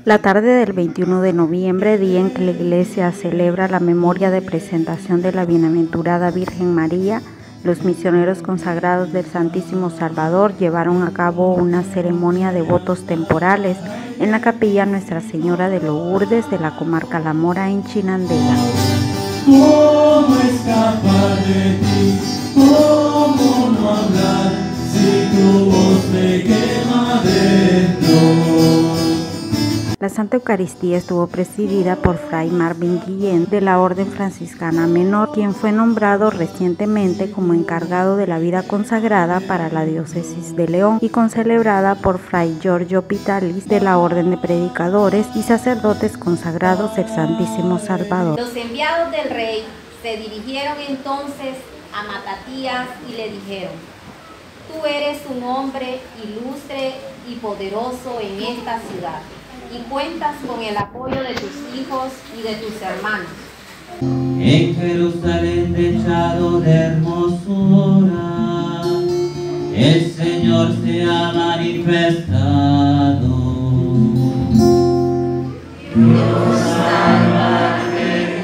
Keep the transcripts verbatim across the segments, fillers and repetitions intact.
La tarde del veintiuno de noviembre, día en que la Iglesia celebra la memoria de presentación de la Bienaventurada Virgen María, los misioneros consagrados del Santísimo Salvador llevaron a cabo una ceremonia de votos temporales en la capilla Nuestra Señora de Lourdes de la comarca La Mora en Chinandega. ¿Cómo escapar de ti? ¿Cómo no hablar si tu voz me quema dentro? La Santa Eucaristía estuvo presidida por Fray Marvin Guillén de la Orden Franciscana Menor, quien fue nombrado recientemente como encargado de la vida consagrada para la Diócesis de León, y concelebrada por Fray Giorgio Pitalis de la Orden de Predicadores y Sacerdotes Consagrados del Santísimo Salvador. Los enviados del rey se dirigieron entonces a Matatías y le dijeron: tú eres un hombre ilustre y poderoso en esta ciudad, y cuentas con el apoyo de tus hijos y de tus hermanos. En Jerusalén techado de hermosura, el Señor se ha manifestado. Dios salvaje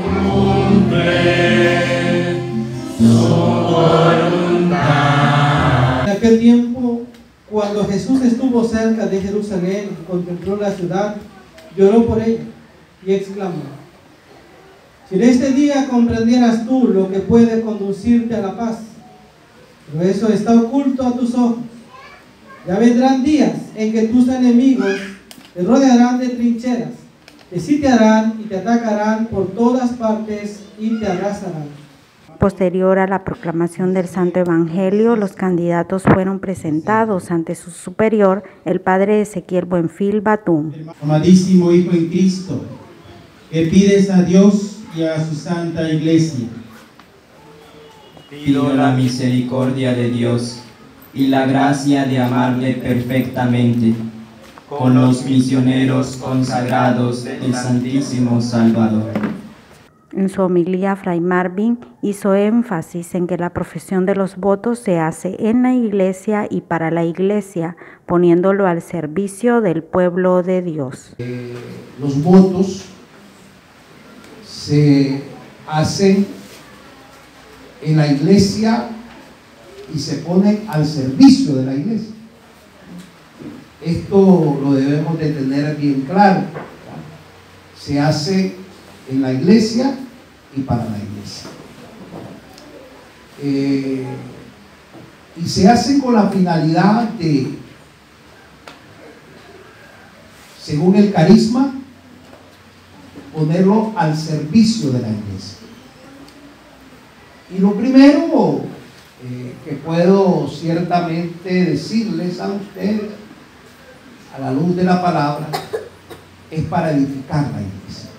cumple su voluntad. En aquel tiempo, cuando Jesús estuvo cerca de Jerusalén y contempló la ciudad, lloró por ella y exclamó: si en este día comprendieras tú lo que puede conducirte a la paz, pero eso está oculto a tus ojos. Ya vendrán días en que tus enemigos te rodearán de trincheras, te sitiarán y te atacarán por todas partes y te arrasarán. Posterior a la proclamación del Santo Evangelio, los candidatos fueron presentados ante su superior, el padre Ezequiel Buenfil Batún. Amadísimo Hijo en Cristo, que pides a Dios y a su Santa Iglesia. Pido la misericordia de Dios y la gracia de amarle perfectamente, con los misioneros consagrados del Santísimo Salvador. En su homilía, Fray Marvin hizo énfasis en que la profesión de los votos se hace en la Iglesia y para la Iglesia, poniéndolo al servicio del pueblo de Dios. Eh, los votos se hacen en la Iglesia y se ponen al servicio de la Iglesia. Esto lo debemos de tener bien claro. Se hace en la Iglesia y para la Iglesia. Eh, y se hace con la finalidad de, según el carisma, ponerlo al servicio de la Iglesia. Y lo primero eh, que puedo ciertamente decirles a ustedes, a la luz de la palabra, es para edificar la Iglesia.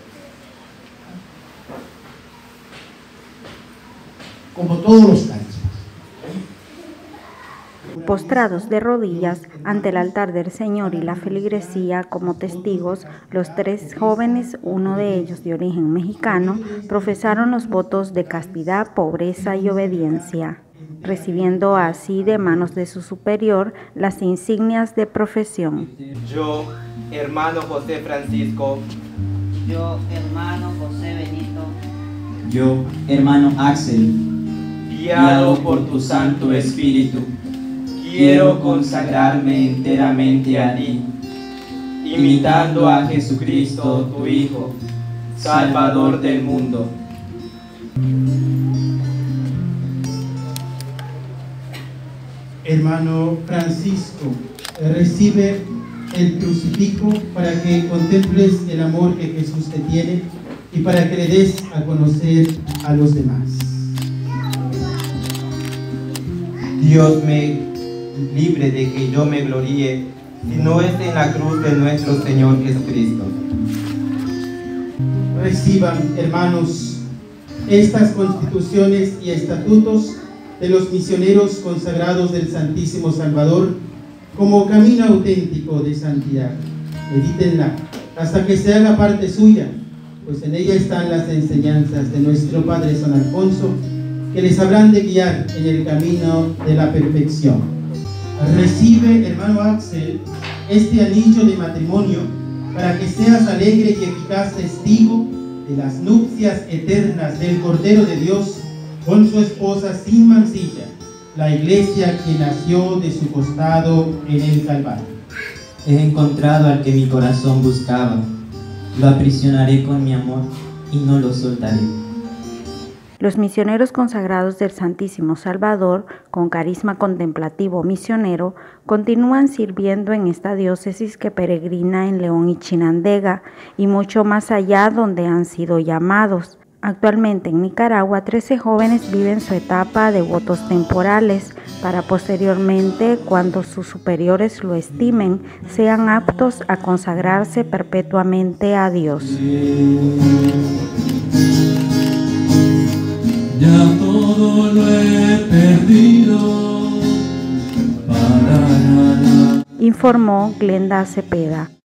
Como todos los carismas. Postrados de rodillas ante el altar del Señor y la feligresía como testigos, los tres jóvenes, uno de ellos de origen mexicano, profesaron los votos de castidad, pobreza y obediencia, recibiendo así de manos de su superior las insignias de profesión. Yo, hermano José Francisco. Yo, hermano José Benito. Yo, hermano Axel, guiado por tu Santo Espíritu, quiero consagrarme enteramente a ti, imitando a Jesucristo, tu Hijo, Salvador del mundo. Hermano Francisco, recibe el crucifijo para que contemples el amor que Jesús te tiene y para que le des a conocer a los demás. Dios me libre de que yo me gloríe, si no es en la cruz de nuestro Señor Jesucristo. Reciban, hermanos, estas constituciones y estatutos de los misioneros consagrados del Santísimo Salvador como camino auténtico de santidad. Medítenla hasta que se haga parte suya, pues en ella están las enseñanzas de nuestro Padre San Alfonso, que les habrán de guiar en el camino de la perfección. Recibe, hermano Axel, este anillo de matrimonio para que seas alegre y eficaz testigo de las nupcias eternas del Cordero de Dios con su esposa sin mancilla, la iglesia que nació de su costado en el Calvario. He encontrado al que mi corazón buscaba, lo aprisionaré con mi amor y no lo soltaré. Los misioneros consagrados del Santísimo Salvador, con carisma contemplativo misionero, continúan sirviendo en esta diócesis que peregrina en León y Chinandega y mucho más allá donde han sido llamados. Actualmente en Nicaragua, trece jóvenes viven su etapa de votos temporales para posteriormente, cuando sus superiores lo estimen, sean aptos a consagrarse perpetuamente a Dios. Ya todo lo he perdido para nada. Informó Glenda Cepeda.